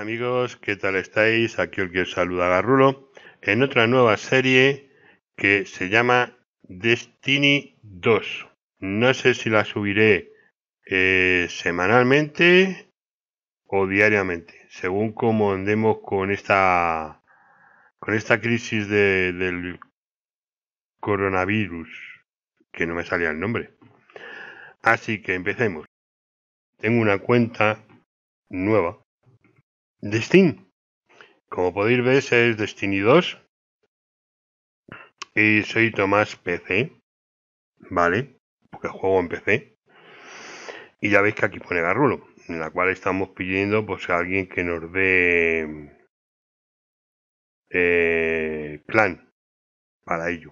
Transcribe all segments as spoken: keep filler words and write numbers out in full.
amigos, ¿qué tal estáis? Aquí el que os saluda Garrulo en otra nueva serie que se llama Destiny dos. No sé si la subiré eh, semanalmente o diariamente, según cómo andemos con esta con esta crisis de, del coronavirus, que no me salía el nombre. Así que empecemos. Tengo una cuenta nueva de Steam. Como podéis ver, es Destiny dos. Y soy Tomás P C. Vale, porque juego en P C. Y ya veis que aquí pone Garrulo, en la cual estamos pidiendo pues a alguien que nos dé eh, clan para ello.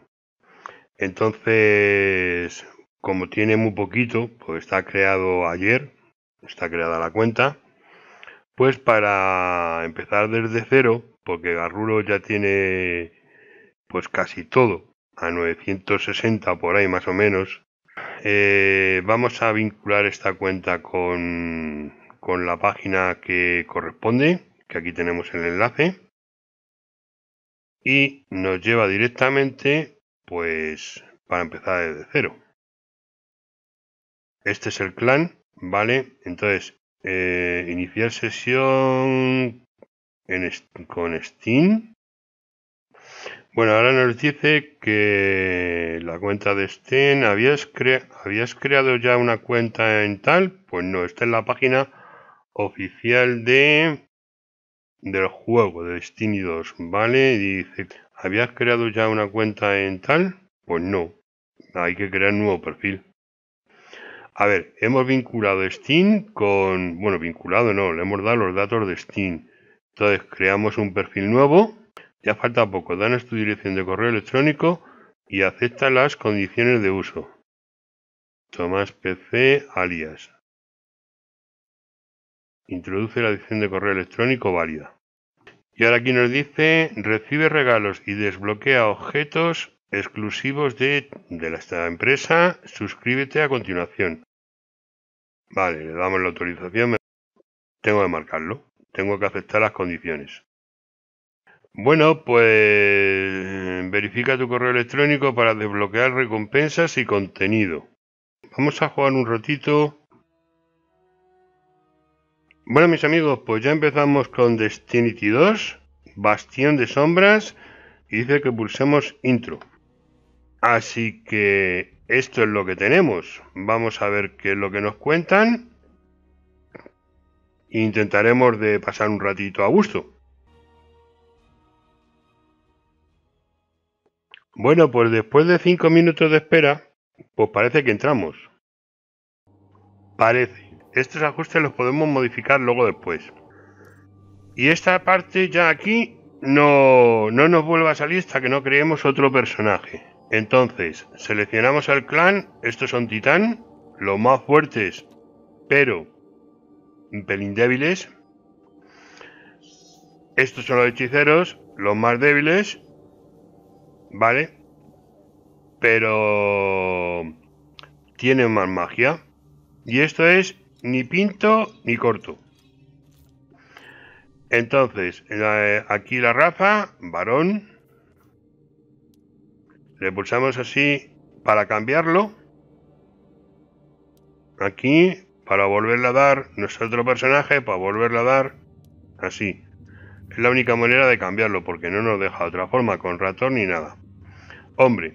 Entonces, como tiene muy poquito, pues está creado ayer, está creada la cuenta. Pues para empezar desde cero, porque Garrulo ya tiene pues casi todo, a novecientos sesenta por ahí más o menos. Eh, vamos a vincular esta cuenta con, con la página que corresponde, que aquí tenemos el enlace, y nos lleva directamente pues para empezar desde cero. Este es el clan, ¿vale? Entonces, eh, iniciar sesión en, con Steam. Bueno, ahora nos dice que la cuenta de Steam, ¿habías, cre ¿habías creado ya una cuenta en tal? Pues no, esta es la página oficial de del juego de Destiny dos, ¿vale? Y dice, ¿habías creado ya una cuenta en tal? Pues no, hay que crear un nuevo perfil. A ver, hemos vinculado Steam con... Bueno, vinculado no, le hemos dado los datos de Steam. Entonces creamos un perfil nuevo. Ya falta poco, danos tu dirección de correo electrónico y acepta las condiciones de uso. Tomás P C alias. Introduce la dirección de correo electrónico válida. Y ahora aquí nos dice, recibe regalos y desbloquea objetos exclusivos de, de esta empresa. Suscríbete a continuación. Vale, le damos la autorización. Tengo que marcarlo. Tengo que aceptar las condiciones. Bueno, pues verifica tu correo electrónico para desbloquear recompensas y contenido. Vamos a jugar un ratito. Bueno, mis amigos, pues ya empezamos con Destiny dos, Bastión de Sombras, y dice que pulsemos intro. Así que esto es lo que tenemos. Vamos a ver qué es lo que nos cuentan. Intentaremos de pasar un ratito a gusto. Bueno, pues después de cinco minutos de espera, pues parece que entramos. Parece. Estos ajustes los podemos modificar luego después. Y esta parte ya aquí no, no nos vuelve a salir hasta que no creemos otro personaje. Entonces, seleccionamos al clan. Estos son titán, los más fuertes, pero un pelín débiles. Estos son los hechiceros, los más débiles, ¿vale? Pero tienen más magia. Y esto es ni pinto ni corto. Entonces, aquí la raza, varón. Le pulsamos así para cambiarlo. Aquí, para volverle a dar nuestro otro personaje, para volverle a dar así. Es la única manera de cambiarlo, porque no nos deja de otra forma, con ratón ni nada. Hombre.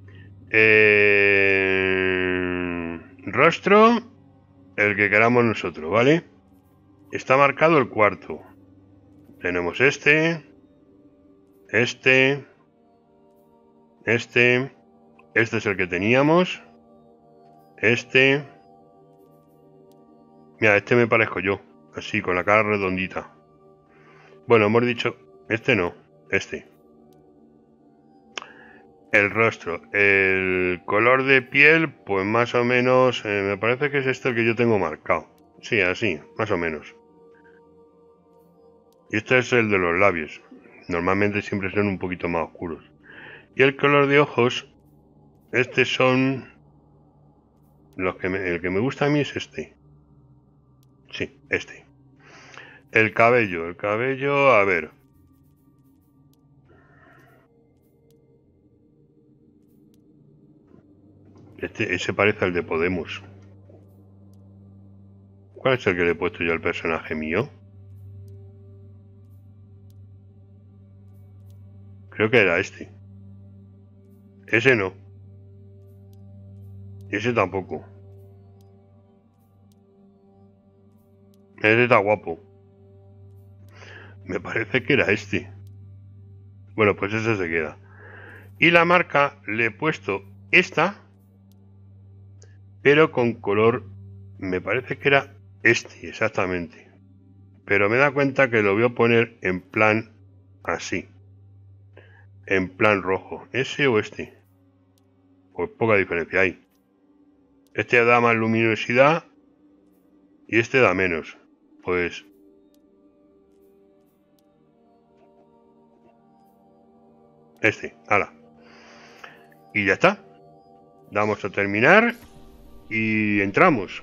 Eh, rostro, el que queramos nosotros, ¿vale? Está marcado el cuarto. Tenemos este, este, este, este es el que teníamos, este. Mira, este me parezco yo, así, con la cara redondita. Bueno, hemos dicho, este no, este. El rostro, el color de piel, pues más o menos, eh, me parece que es este el que yo tengo marcado. Sí, así, más o menos. Y este es el de los labios. Normalmente siempre son un poquito más oscuros. Y el color de ojos, estos son los que me, el que me gusta a mí es este. Sí, este. El cabello, el cabello, a ver. Este, ese parece al de Podemos. ¿Cuál es el que le he puesto yo al personaje mío? Creo que era este. Ese no. Ese tampoco. Ese está guapo. Me parece que era este. Bueno, pues ese se queda. Y la marca le he puesto esta, pero con color, me parece que era este, exactamente. Pero me da cuenta que lo voy a poner en plan así. En plan rojo. ¿Ese o este? Pues poca diferencia hay. Este da más luminosidad y este da menos. Pues... este, ala. Y ya está. Damos a terminar y entramos.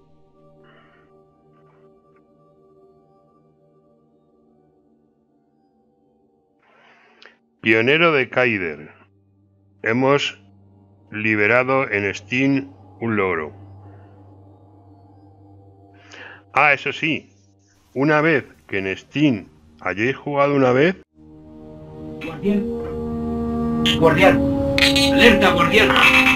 Pionero de Kaider. Hemos liberado en Steam un logro. Ah, eso sí. Una vez que en Steam hayáis jugado una vez... Guardián. Guardián. Alerta, guardián.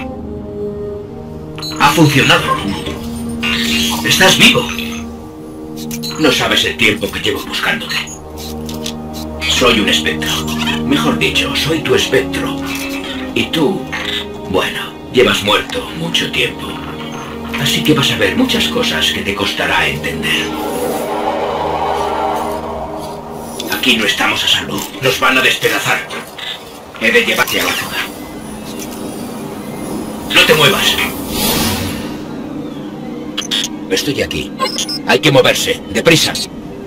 Ha funcionado. Estás vivo. No sabes el tiempo que llevo buscándote. Soy un espectro. Mejor dicho, soy tu espectro. Y tú, bueno, llevas muerto mucho tiempo. Así que vas a ver muchas cosas que te costará entender. Aquí no estamos a salvo. Nos van a despedazar. He de llevarte a la zona. No te muevas. Estoy aquí. Hay que moverse. ¡Deprisa!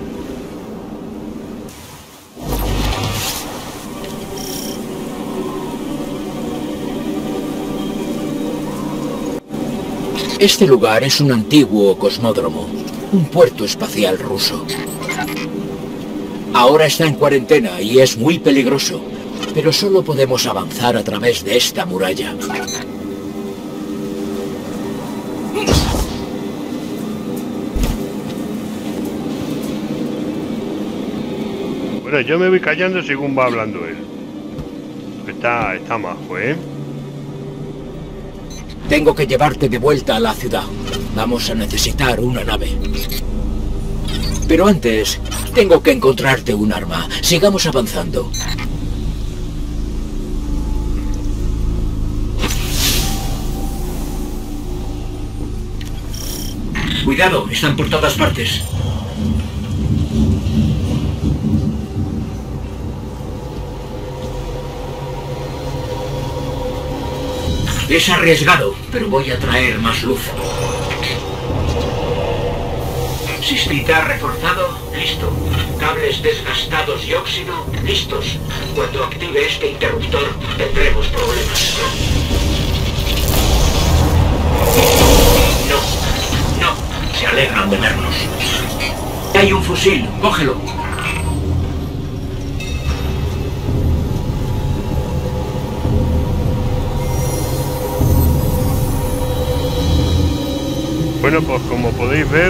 Este lugar es un antiguo cosmódromo, un puerto espacial ruso. Ahora está en cuarentena y es muy peligroso, pero solo podemos avanzar a través de esta muralla. Bueno, yo me voy callando según va hablando él. Está, está majo, ¿eh? Tengo que llevarte de vuelta a la ciudad. Vamos a necesitar una nave. Pero antes, tengo que encontrarte un arma. Sigamos avanzando. Cuidado, están por todas partes. Es arriesgado, pero voy a traer más luz. Sistema reforzado, listo. Cables desgastados y óxido, listos. Cuando active este interruptor, tendremos problemas. No, no, se alegran de vernos. Hay un fusil, cógelo. Bueno, pues como podéis ver,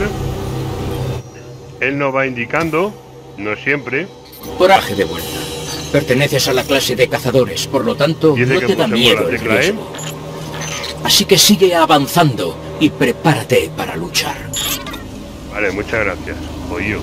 él nos va indicando, no siempre. Coraje de vuelta. Perteneces a la clase de cazadores, por lo tanto, no te da miedo el riesgo. Así que sigue avanzando y prepárate para luchar. Vale, muchas gracias. Oío.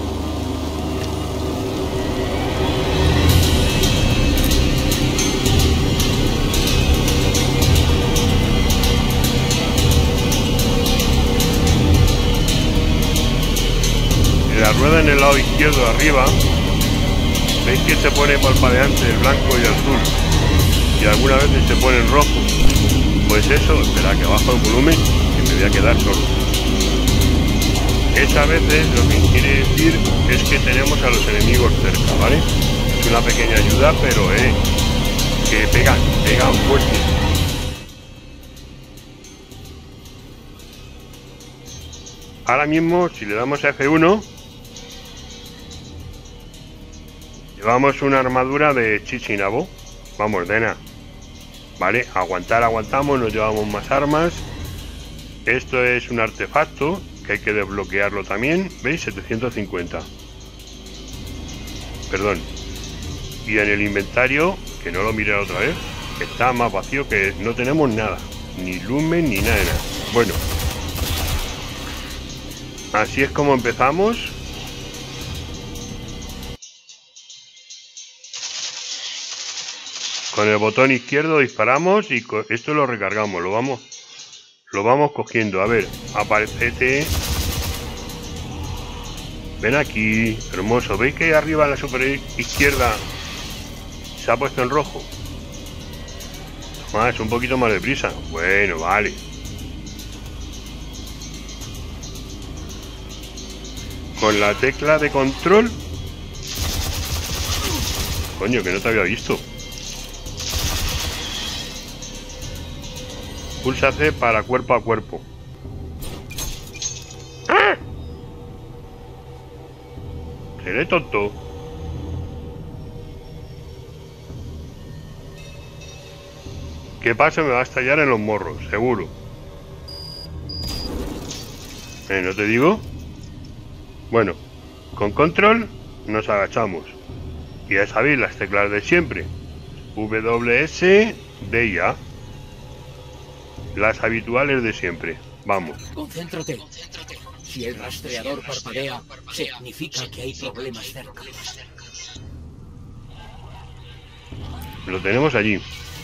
La rueda en el lado izquierdo arriba, veis que se pone palpadeante el blanco y el azul, y algunas veces se pone en rojo. Pues eso, espera que bajo el volumen, que me voy a quedar solo. Esa veces lo que quiere decir es que tenemos a los enemigos cerca, ¿vale? Es una pequeña ayuda, pero eh, que pegan, pegan fuerte. Ahora mismo, si le damos a F uno, Llevamos una armadura de Chichinabo. Vamos, Dena. Vale, aguantar, aguantamos, nos llevamos más armas. Esto es un artefacto que hay que desbloquearlo también. ¿Veis? setecientos cincuenta. Perdón. Y en el inventario, que no lo miré otra vez, está más vacío, que no tenemos nada. Ni lumen ni nada de nada. Bueno. Así es como empezamos. Con el botón izquierdo disparamos y esto lo recargamos, lo vamos lo vamos cogiendo. A ver, aparecete. Ven aquí, hermoso. ¿Veis que arriba en la superior izquierda se ha puesto en rojo? Más, un poquito más deprisa. Bueno, vale. Con la tecla de control. Coño, que no te había visto. Pulsa C para cuerpo a cuerpo. ¡Ah! Seré tonto. ¿Qué pasa? Me va a estallar en los morros, seguro. ¿Eh, no te digo? Bueno, con control nos agachamos. Y ya sabéis las teclas de siempre. W S D y A. Las habituales de siempre. Vamos. Concéntrate. Si el rastreador parpadea, significa que hay problemas cerca. Lo tenemos allí.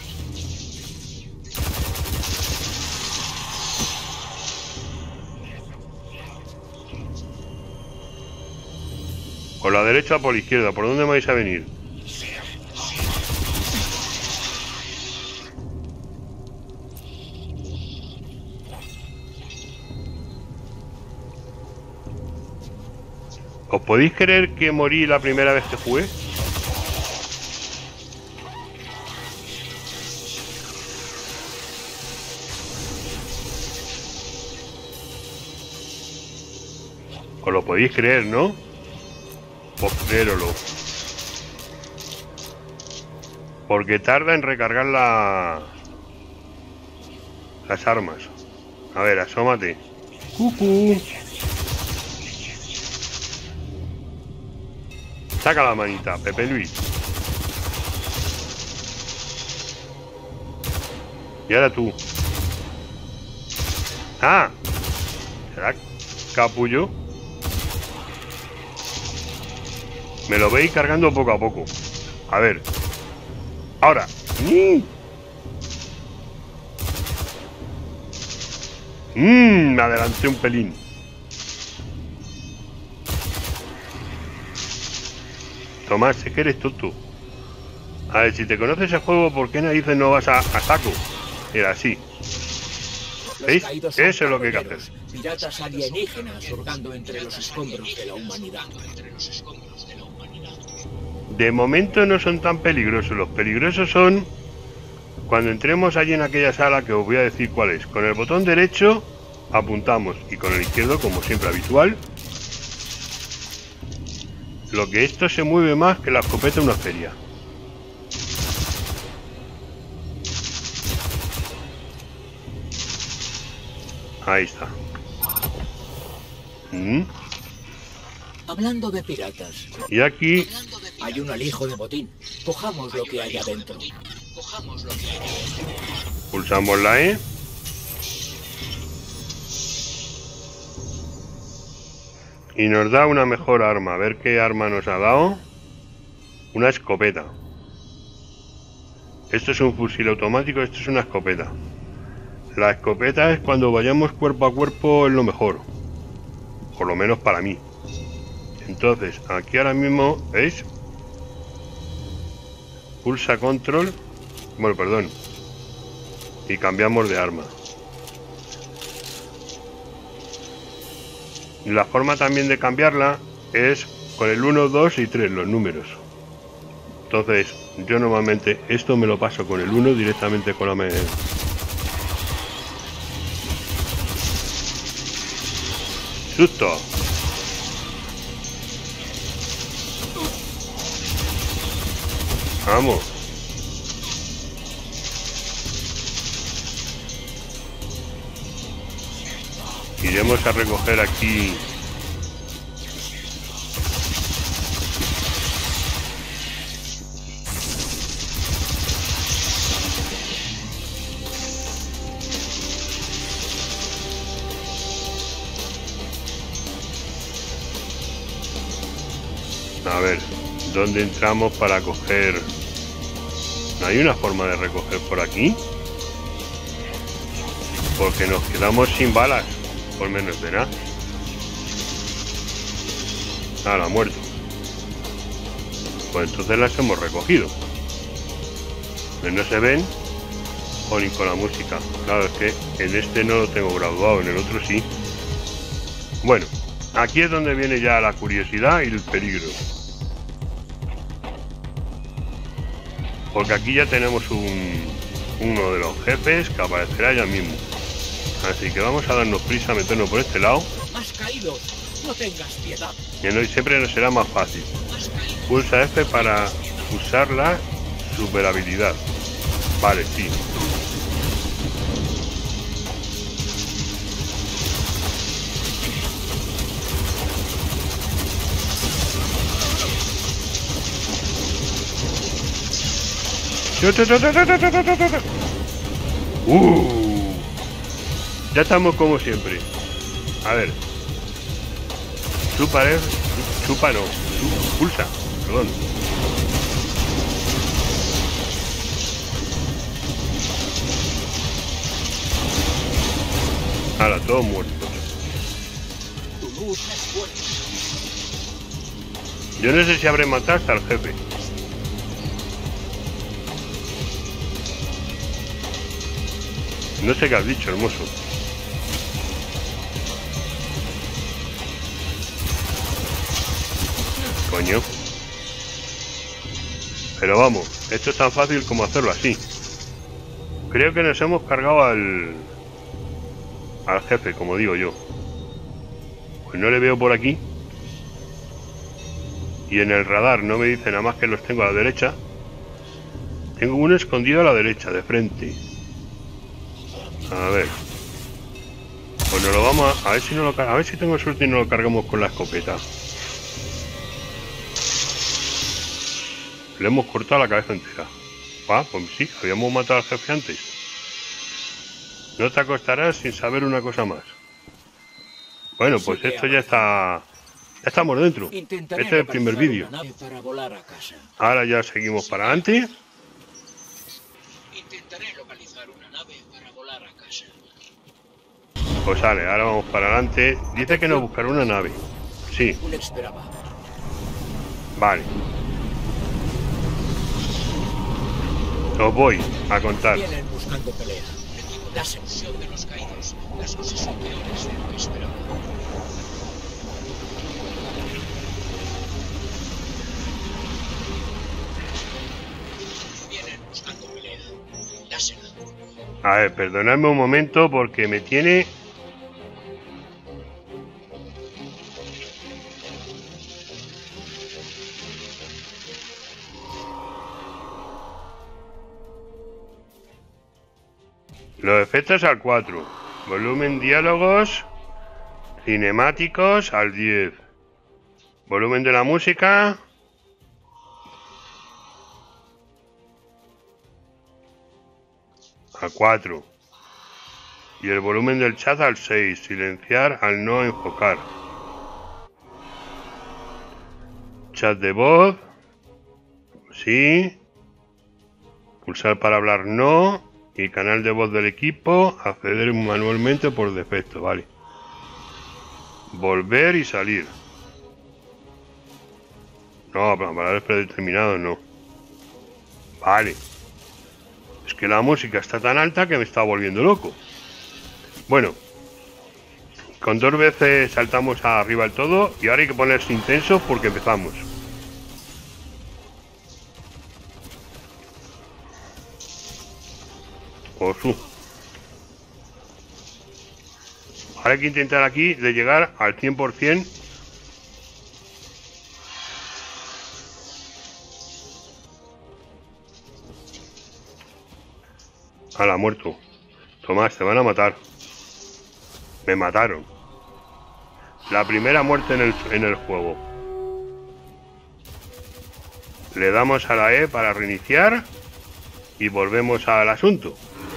Por la derecha o por la izquierda. ¿Por dónde vais a venir? ¿Os podéis creer que morí la primera vez que jugué? ¿Os lo podéis creer, no? Pues creéroslo. Porque tarda en recargar la... las armas. A ver, asómate. Cucú. Saca la manita, Pepe Luis. Y ahora tú. ¡Ah! ¿Será capullo? Me lo veis cargando poco a poco. A ver. Ahora. ¡Mmm! ¡Mmm! Me adelanté un pelín. Tomás, es que eres tonto. A ver, si te conoces el juego, ¿por qué narices no vas a, a saco? Era así. ¿Veis? Eso es lo que hay que hacer. Piratas alienígenas hurgando entre los escombros de la humanidad. De momento no son tan peligrosos. Los peligrosos son cuando entremos allí en aquella sala, que os voy a decir cuál es. Con el botón derecho apuntamos y con el izquierdo, como siempre habitual. Lo que esto se mueve más que la escopeta de una feria. Ahí está. ¿Mm? Hablando de piratas. Y aquí hay un alijo de botín. Cojamos lo que hay adentro. pulsamos la E. Y nos da una mejor arma. A ver qué arma nos ha dado. Una escopeta. Esto es un fusil automático, esto es una escopeta. La escopeta es cuando vayamos cuerpo a cuerpo, es lo mejor. Por lo menos para mí. Entonces, aquí ahora mismo, ¿veis? Pulsa control. Bueno, perdón. Y cambiamos de arma. La forma también de cambiarla es con el uno, dos y tres, los números. Entonces, yo normalmente esto me lo paso con el uno directamente con la... Me... ¡Susto! Vamos. Iremos a recoger aquí. A ver, ¿dónde entramos para coger? ¿No hay una forma de recoger por aquí? Porque nos quedamos sin balas, por menos de nada. Ah, la ha muerto. Pues entonces las hemos recogido. Pero no se ven o ni con la música. Claro, es que en este no lo tengo graduado, en el otro sí. Bueno, aquí es donde viene ya la curiosidad y el peligro. Porque aquí ya tenemos un, uno de los jefes que aparecerá ya mismo. Así que vamos a darnos prisa a meternos por este lado. Has caído. No tengas piedad. Y no, siempre nos será más fácil. Pulsa F para usar la super habilidad. Vale, sí. Uh, ya estamos como siempre. A ver. Chupa, ¿eh? Chupa no. Pulsa. Perdón. Ahora, todos muertos. Yo no sé si habré matado hasta el jefe. No sé qué has dicho, hermoso. Coño. Pero vamos, esto es tan fácil como hacerlo así. Creo que nos hemos cargado al... al jefe, como digo yo. Pues no le veo por aquí. Y en el radar no me dice nada más que los tengo a la derecha. Tengo uno escondido a la derecha, de frente. A ver. Pues nos lo vamos a... A ver si no lo A ver si tengo suerte y no lo cargamos con la escopeta. Le hemos cortado la cabeza entera. Ah, pues sí, habíamos matado al jefe antes. No te acostarás sin saber una cosa más. Bueno, pues esto ya está... Ya estamos dentro. Este es el primer vídeo. Ahora ya seguimos para adelante. Intentaré localizar una nave para volar a casa. Pues sale, ahora vamos para adelante. Dice que nos buscará una nave. Sí. Vale. Os voy a contar. Vienen buscando pelea. La sección de los caídos. Las cosas son peores de lo que esperaba. Vienen buscando pelea. Dásela. A ver, perdonadme un momento porque me tiene... Los efectos al cuatro. Volumen diálogos cinemáticos al diez. Volumen de la música a cuatro. Y el volumen del chat al seis. Silenciar al no enfocar. Chat de voz. Sí. Pulsar para hablar no. Y canal de voz del equipo, acceder manualmente por defecto, vale. Volver y salir. No, para palabras predeterminados no. Vale. Es que la música está tan alta que me está volviendo loco. Bueno. Con dos veces saltamos arriba del todo y ahora hay que ponerse intensos porque empezamos. Osu. Ahora hay que intentar aquí de llegar al cien por cien. Ala, muerto. Tomás, te van a matar. Me mataron. La primera muerte en el, en el juego. Le damos a la E para reiniciar y volvemos al asunto.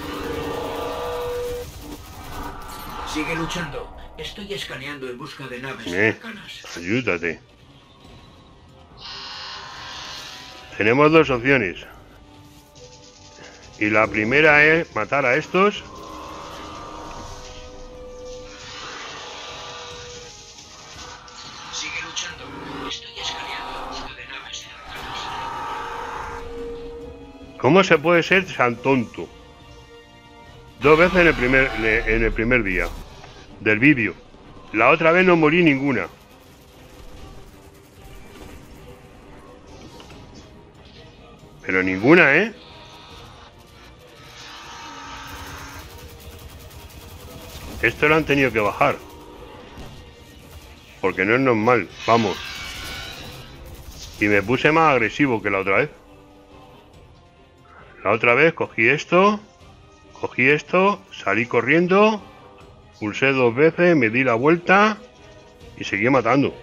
Sigue luchando. Estoy escaneando en busca de naves Eh, cercanas. ayúdate. Tenemos dos opciones. Y la primera es matar a estos. Sigue luchando. Estoy escaneando en busca de naves cercanas. ¿Cómo se puede ser tan tonto? Dos veces en el primer, en el primer día del vídeo. La otra vez no morí ninguna. Pero ninguna, ¿eh? Esto lo han tenido que bajar. Porque no es normal. Vamos. Y me puse más agresivo que la otra vez. La otra vez cogí esto. Cogí esto. Salí corriendo. Pulsé dos veces. Me di la vuelta. Y seguí matando.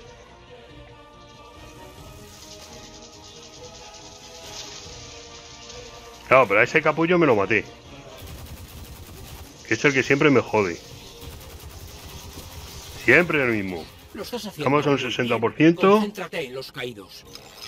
Claro, pero a ese capullo me lo maté. Que es el que siempre me jode. Siempre lo mismo. Lo estás haciendo. Estamos a un sesenta por ciento. Concéntrate en los caídos.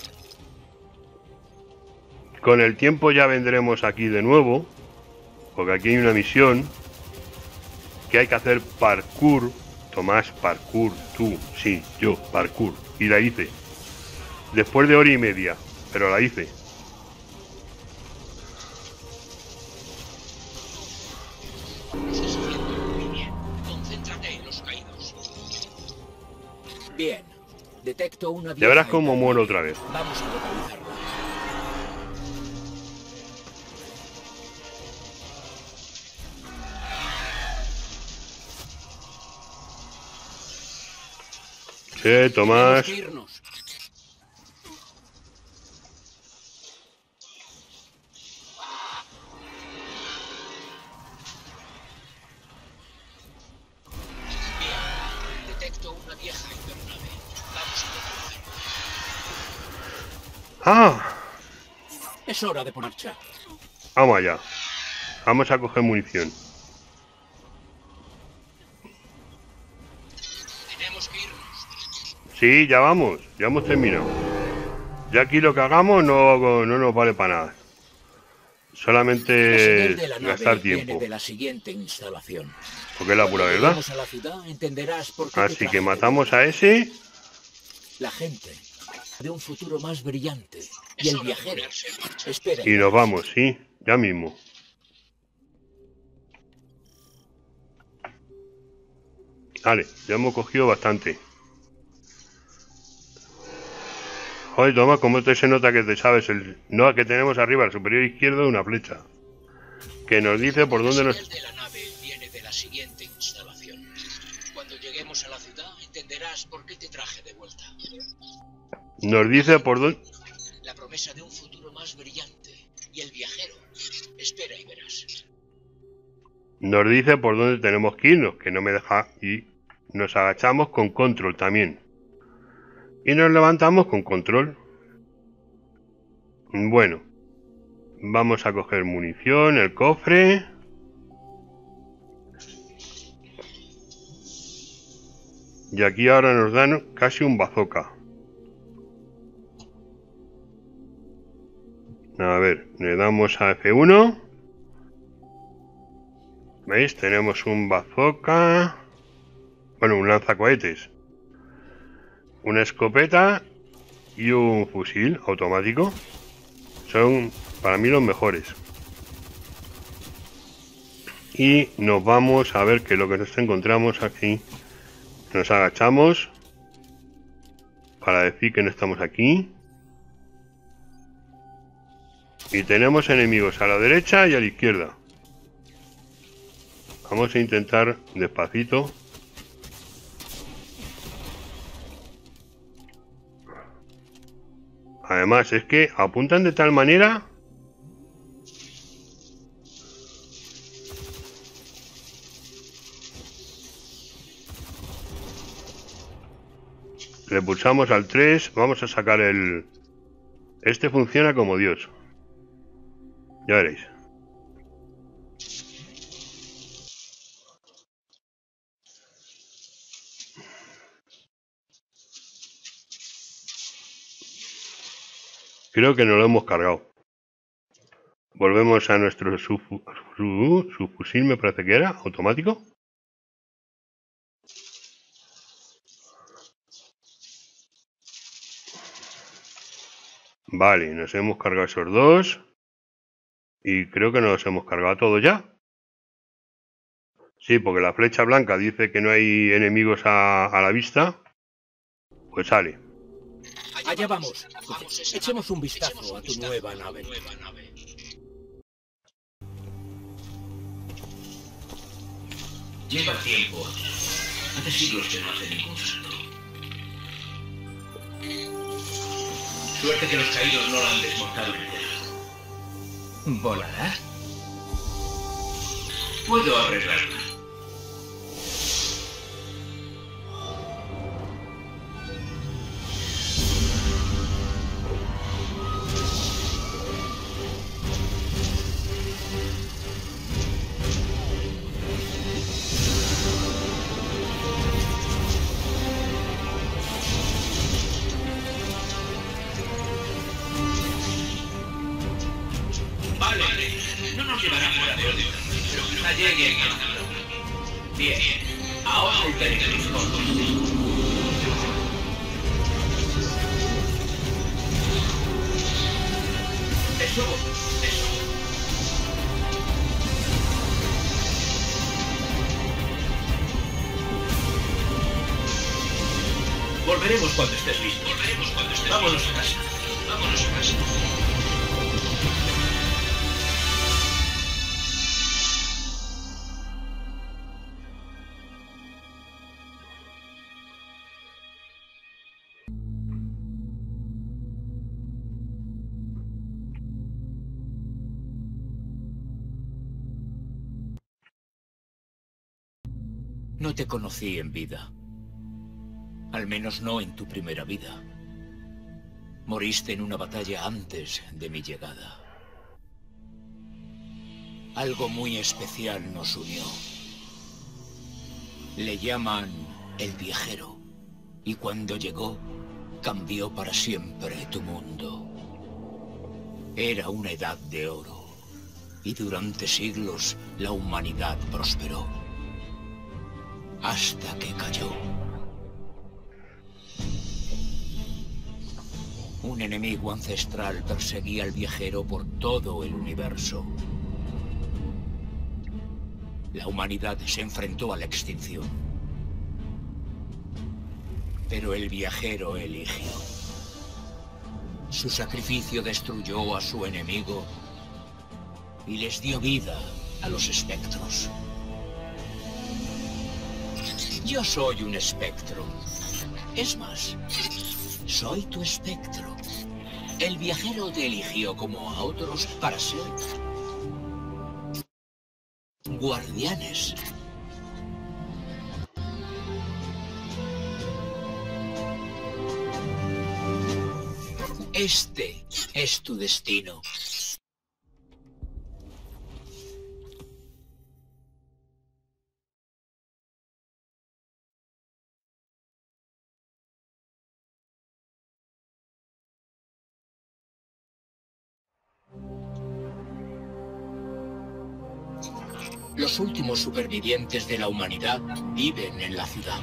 Con el tiempo ya vendremos aquí de nuevo. Porque aquí hay una misión. Que hay que hacer parkour. Tomás, parkour. Tú, sí, yo, parkour. Y la hice. Después de hora y media. Pero la hice. Concéntrate en los caídos. Bien. Detecto una Ya verás vieja cómo y- muero otra vez. Vamos a localizarla. Sí, Tomás. Tenemos que irnos. Bien. Detecto una vieja hipernave. Vamos a localizarla. ¡Ah! Es hora de poner marcha. Vamos allá. Vamos a coger munición. Tenemos que irnos. Sí, ya vamos. Ya hemos terminado. Ya aquí lo que hagamos no, no nos vale para nada. La Solamente señal de la nave gastar viene tiempo. de la siguiente instalación. Porque es la pura Cuando verdad. lleguemos a la ciudad, entenderás por qué te Así traje que de matamos vuelta. a ese. La gente de un futuro más brillante. Y el viajero espera. Y nos vamos, sí. Ya mismo. Vale, ya hemos cogido bastante. Joder, toma, ¿cómo te se nota que te sabes el... No, que tenemos arriba, el superior izquierdo, una flecha. Que nos dice por La dónde nos... señal de la nave viene de la siguiente instalación. Cuando lleguemos a la ciudad, entenderás por qué te traje de vuelta. Nos dice por dónde... La promesa de un futuro más brillante. Y el viajero espera y verás. Nos dice por dónde tenemos que irnos, que no me deja... Y nos agachamos con control también. Y nos levantamos con control. Bueno. Vamos a coger munición, el cofre. Y aquí ahora nos dan casi un bazooka. A ver, le damos a F uno. ¿Veis? Tenemos un bazooka. Bueno, un lanzacohetes. Una escopeta y un fusil automático. Son para mí los mejores. Y nos vamos a ver qué es lo que nos encontramos aquí. Nos agachamos para decir que no estamos aquí. Y tenemos enemigos a la derecha y a la izquierda. Vamos a intentar despacito. Además es que apuntan de tal manera Le pulsamos al tres. Vamos a sacar el... Este funciona como Dios. Ya veréis. Creo que nos lo hemos cargado. Volvemos a nuestro subfu su subfusil, me parece que era, automático. Vale, nos hemos cargado esos dos. Y creo que nos hemos cargado todo ya. Sí, porque la flecha blanca dice que no hay enemigos a, a la vista. Pues sale. Allá vamos. Echemos un vistazo a tu nueva nave. Lleva tiempo. Hace siglos que no hace ningún salto. Suerte que los caídos no la han desmontado entera. ¿Volará? Puedo arreglarla. No nos llevará fuera de orden, pero quizá llegue a la... Bien, ahora el teléfono. Eso, eso. Volveremos cuando estés listo. Volveremos cuando estés listo. Vámonos a casa. Vámonos a casa. No te conocí en vida. Al menos no en tu primera vida. Moriste en una batalla antes de mi llegada. Algo muy especial nos unió. Le llaman el Viajero. Y cuando llegó, cambió para siempre tu mundo. Era una edad de oro. Y durante siglos la humanidad prosperó. Hasta que cayó. Un enemigo ancestral perseguía al viajero por todo el universo. La humanidad se enfrentó a la extinción. Pero el viajero eligió. Su sacrificio destruyó a su enemigo y les dio vida a los espectros. Yo soy un espectro. Es más, soy tu espectro. El viajero te eligió como a otros para ser guardianes. Este es tu destino. Los últimos supervivientes de la humanidad viven en la ciudad.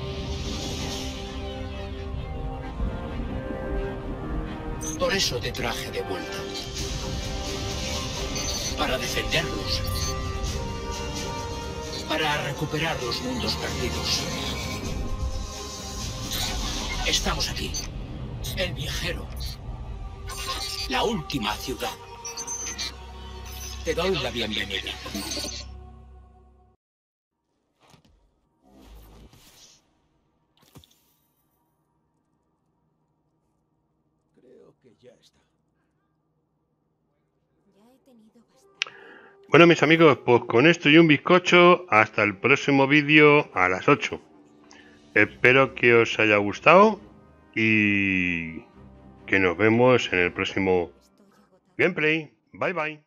Por eso te traje de vuelta. Para defenderlos. Para recuperar los mundos perdidos. Estamos aquí. El Viajero. La última ciudad. Te doy la bienvenida. Ya está. Bueno, mis amigos, pues con esto y un bizcocho, hasta el próximo vídeo a las ocho. Espero que os haya gustado y que nos vemos en el próximo gameplay. Bye bye.